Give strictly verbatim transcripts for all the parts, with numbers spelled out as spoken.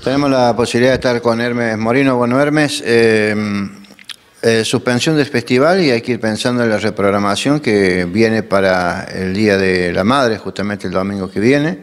Tenemos la posibilidad de estar con Hermes Morino. Bueno, Hermes, eh, eh, suspensión del festival y hay que ir pensando en la reprogramación que viene para el Día de la Madre, justamente el domingo que viene.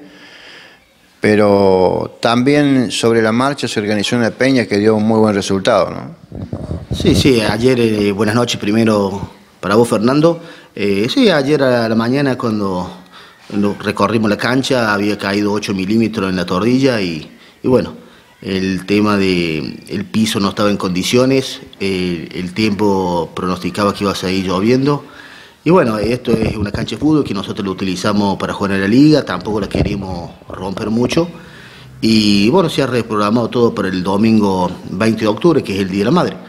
Pero también sobre la marcha se organizó una peña que dio un muy buen resultado, ¿no? Sí, sí, ayer, eh, buenas noches primero para vos, Fernando. Eh, sí, ayer a la mañana cuando, cuando recorrimos la cancha había caído ocho milímetros en la tordilla y, y bueno, el tema de el piso no estaba en condiciones, eh, el tiempo pronosticaba que iba a seguir lloviendo. Y bueno, esto es una cancha de fútbol que nosotros lo utilizamos para jugar en la liga, tampoco la queremos romper mucho. Y bueno, se ha reprogramado todo para el domingo veinte de octubre, que es el Día de la Madre.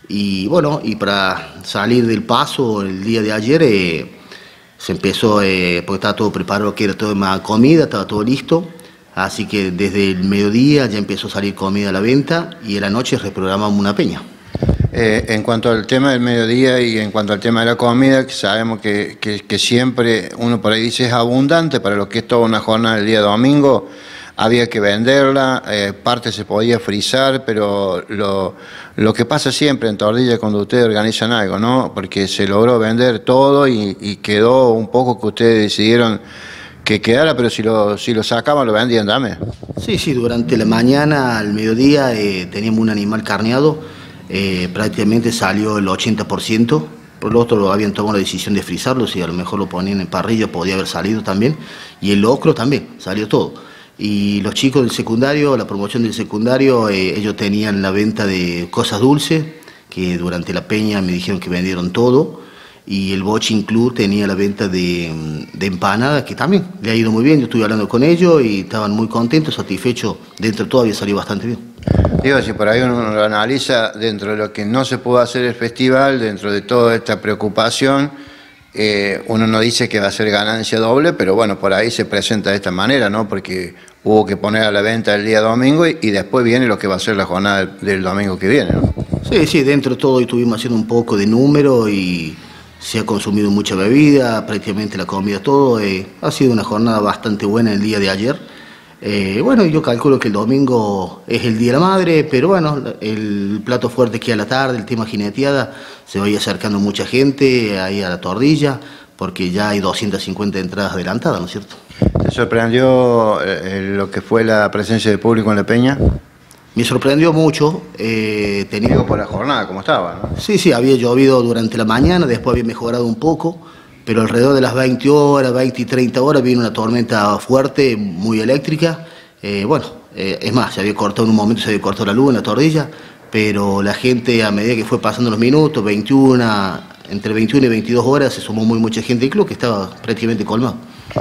Y bueno, y para salir del paso el día de ayer eh, se empezó, eh, porque estaba todo preparado, que era toda más comida, estaba todo listo. Así que desde el mediodía ya empezó a salir comida a la venta y en la noche reprogramamos una peña. Eh, en cuanto al tema del mediodía y en cuanto al tema de la comida, que sabemos que, que, que siempre uno por ahí dice es abundante para lo que es toda una jornada del día domingo, había que venderla, eh, parte se podía frizar, pero lo, lo que pasa siempre en Tordilla cuando ustedes organizan algo, ¿no? Porque se logró vender todo y, y quedó un poco que ustedes decidieron que quedara, pero si lo, si lo sacaban lo vendían también. Sí, sí, durante la mañana al mediodía eh, teníamos un animal carneado. Eh, prácticamente salió el ochenta por ciento, por lo otro habían tomado la decisión de frizarlo, si a lo mejor lo ponían en parrilla podía haber salido también, y el locro también, salió todo. Y los chicos del secundario, la promoción del secundario, eh, ellos tenían la venta de cosas dulces, que durante la peña me dijeron que vendieron todo, y el Bochín Club tenía la venta de, de empanadas, que también le ha ido muy bien, yo estuve hablando con ellos y estaban muy contentos, satisfechos, dentro de todo había salido bastante bien. Digo, si por ahí uno lo analiza dentro de lo que no se pudo hacer el festival, dentro de toda esta preocupación, eh, uno no dice que va a ser ganancia doble, pero bueno, por ahí se presenta de esta manera, ¿no? Porque hubo que poner a la venta el día domingo y, y después viene lo que va a ser la jornada del, del domingo que viene, ¿no? Sí, sí, dentro de todo estuvimos haciendo un poco de número y se ha consumido mucha bebida, prácticamente la comida, todo. Eh, ha sido una jornada bastante buena el día de ayer. Eh, bueno, yo calculo que el domingo es el Día de la Madre, pero bueno, el plato fuerte que a la tarde, el tema jineteada, se va a ir acercando mucha gente ahí a la Tordilla, porque ya hay doscientas cincuenta entradas adelantadas, ¿no es cierto? ¿Te sorprendió eh, lo que fue la presencia de público en la peña? Me sorprendió mucho. Eh, tenía... Digo por la jornada, como estaba, ¿no? Sí, sí, había llovido durante la mañana, después había mejorado un poco, pero alrededor de las veinte horas, veinte y treinta horas, vino una tormenta fuerte, muy eléctrica. Eh, bueno, eh, es más, se había cortado en un momento, se había cortado la luz en la Tordilla, pero la gente a medida que fue pasando los minutos, veintiuna, entre veintiuna y veintidós horas, se sumó muy mucha gente al club, que estaba prácticamente colmado.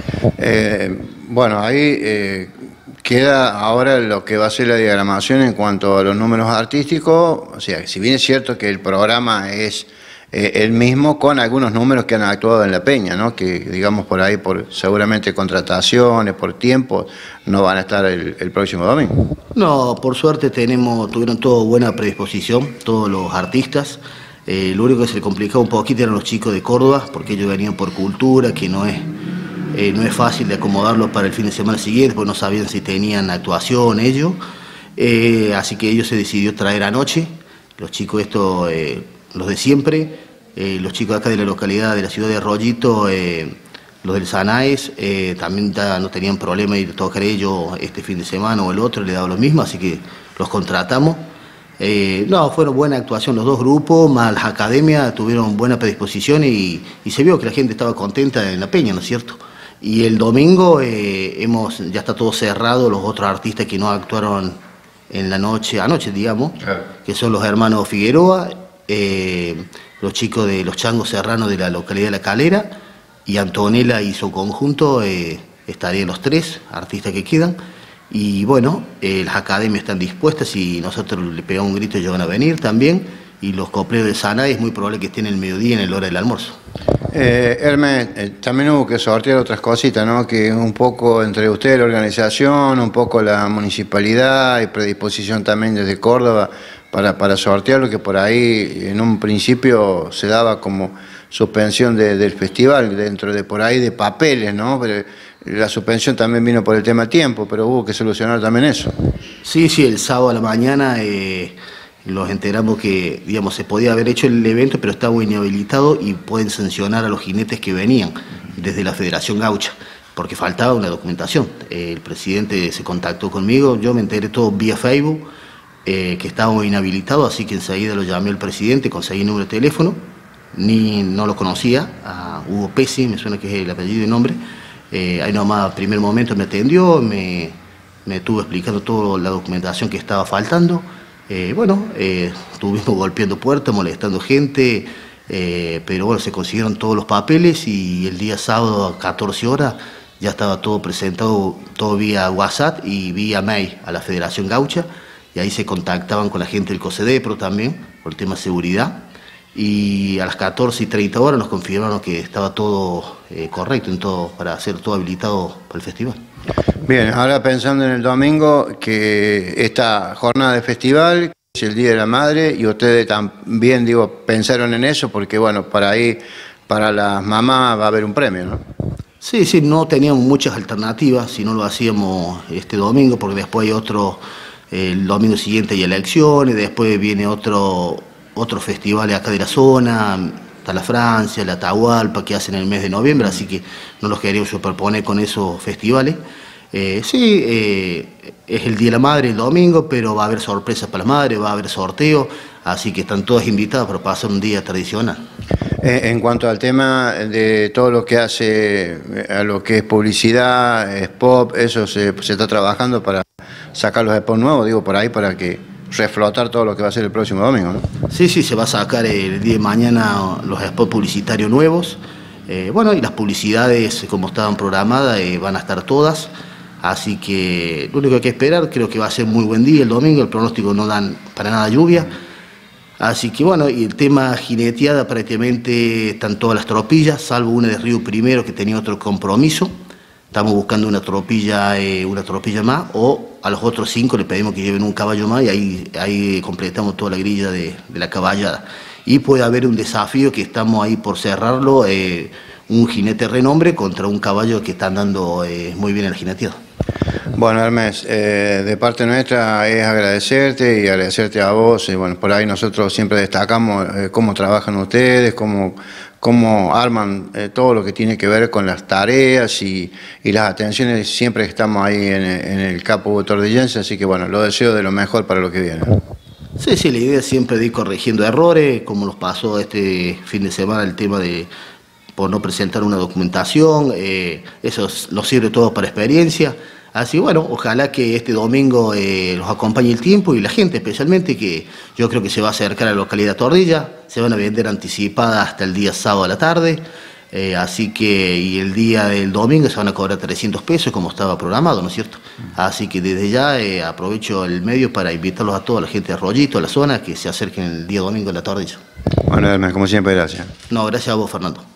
Eh, bueno, ahí eh, queda ahora lo que va a ser la diagramación en cuanto a los números artísticos. O sea, si bien es cierto que el programa es eh, el mismo, con algunos números que han actuado en la peña, ¿no? Que digamos por ahí, por seguramente contrataciones, por tiempo, no van a estar el, el próximo domingo. No, por suerte tenemos, tuvieron toda buena predisposición, todos los artistas. Eh, lo único que se le complicaba un poquito eran los chicos de Córdoba, porque ellos venían por cultura, que no es, eh, no es fácil de acomodarlos para el fin de semana siguiente, porque no sabían si tenían actuación ellos. Eh, así que ellos se decidió traer anoche, los chicos estos, eh, los de siempre, eh, los chicos acá de la localidad, de la ciudad de Arroyito, eh, los del Sanaes, eh, también ya no tenían problema de tocar ellos este fin de semana o el otro, le daba lo mismo, así que los contratamos. Eh, no, fueron buena actuación los dos grupos, más las academias tuvieron buena predisposición y, y se vio que la gente estaba contenta en la peña, ¿no es cierto? Y el domingo eh, hemos, ya está todo cerrado, los otros artistas que no actuaron en la noche, anoche digamos, claro, que son los hermanos Figueroa, eh, los chicos de los Changos Serranos de la localidad de La Calera, y Antonella y su conjunto, eh, estarían los tres artistas que quedan. Y bueno, eh, las academias están dispuestas y nosotros le pegamos un grito y ellos van a venir también. Y los copleros de Sanae es muy probable que estén en el mediodía en la hora del almuerzo. Eh, Hermes, eh, también hubo que sortear otras cositas, ¿no? Que un poco entre ustedes la organización, un poco la municipalidad y predisposición también desde Córdoba para, para sortear lo que por ahí en un principio se daba como suspensión de, del festival, dentro de por ahí de papeles, ¿no? Pero la suspensión también vino por el tema tiempo, pero hubo que solucionar también eso. Sí, sí, el sábado a la mañana eh, nos enteramos que, digamos, se podía haber hecho el evento, pero estaba inhabilitado y pueden sancionar a los jinetes que venían desde la Federación Gaucha, porque faltaba una documentación. Eh, el presidente se contactó conmigo, yo me enteré todo vía Facebook, eh, que estábamos inhabilitados, así que enseguida lo llamé al presidente, conseguí el número de teléfono, ni no lo conocía, a Hugo Pesci, me suena que es el apellido y nombre. Eh, ahí nomás, primer momento me atendió, me, me estuvo explicando toda la documentación que estaba faltando. Eh, bueno, eh, estuvimos golpeando puertas, molestando gente, eh, pero bueno, se consiguieron todos los papeles y el día sábado a catorce horas ya estaba todo presentado, todo vía WhatsApp y vía mail a la Federación Gaucha, y ahí se contactaban con la gente del COSEDEPRO también, por el tema de seguridad. Y a las catorce y treinta horas nos confirmaron que estaba todo eh, correcto en todo, para ser todo habilitado para el festival. Bien, ahora pensando en el domingo, que esta jornada de festival es el Día de la Madre, y ustedes también, digo, pensaron en eso, porque bueno, para ahí, para las mamás va a haber un premio, ¿no? Sí, sí, no teníamos muchas alternativas si no lo hacíamos este domingo, porque después hay otro, eh, el domingo siguiente hay elecciones, después viene otro... otros festivales acá de la zona, está la Francia, la Atahualpa, que hacen en el mes de noviembre, así que no los queríamos superponer con esos festivales. Eh, sí, eh, es el Día de la Madre el domingo, pero va a haber sorpresas para las madres, va a haber sorteo, así que están todas invitadas para pasar un día tradicional. Eh, en cuanto al tema de todo lo que hace a lo que es publicidad, spot, eso se, se está trabajando para sacar los spots nuevos, digo, por ahí, para que reflotar todo lo que va a ser el próximo domingo, ¿no? Sí, sí, se va a sacar el día de mañana los spots publicitarios nuevos. Eh, bueno, y las publicidades, como estaban programadas, eh, van a estar todas. Así que lo único que hay que esperar, creo que va a ser muy buen día el domingo, el pronóstico no dan para nada lluvia. Así que bueno, y el tema jineteada, prácticamente están todas las tropillas, salvo una de Río Primero que tenía otro compromiso. Estamos buscando una tropilla, eh, una tropilla más, o a los otros cinco le pedimos que lleven un caballo más, y ahí, ahí completamos toda la grilla de, de la caballada. Y puede haber un desafío que estamos ahí por cerrarlo, eh, un jinete renombre contra un caballo que está andando eh, muy bien el jineteado. Bueno, Hermes, eh, de parte nuestra es agradecerte y agradecerte a vos. Y bueno, por ahí nosotros siempre destacamos eh, cómo trabajan ustedes, cómo, cómo arman eh, todo lo que tiene que ver con las tareas y, y las atenciones siempre que estamos ahí en, en el Capo Tordellense. Así que bueno, lo deseo de lo mejor para lo que viene. Sí, sí, la idea es siempre de ir corrigiendo errores, como nos pasó este fin de semana el tema de por no presentar una documentación, eh, eso nos sirve todo para experiencia. Así bueno, ojalá que este domingo eh, los acompañe el tiempo y la gente especialmente, que yo creo que se va a acercar a la localidad Tordilla, se van a vender anticipadas hasta el día sábado a la tarde, eh, así que y el día del domingo se van a cobrar trescientos pesos como estaba programado, ¿no es cierto? Así que desde ya eh, aprovecho el medio para invitarlos a toda la gente de Arroyito, a la zona, que se acerquen el día domingo a la Tordilla. Bueno, Hermes, como siempre, gracias. No, gracias a vos, Fernando.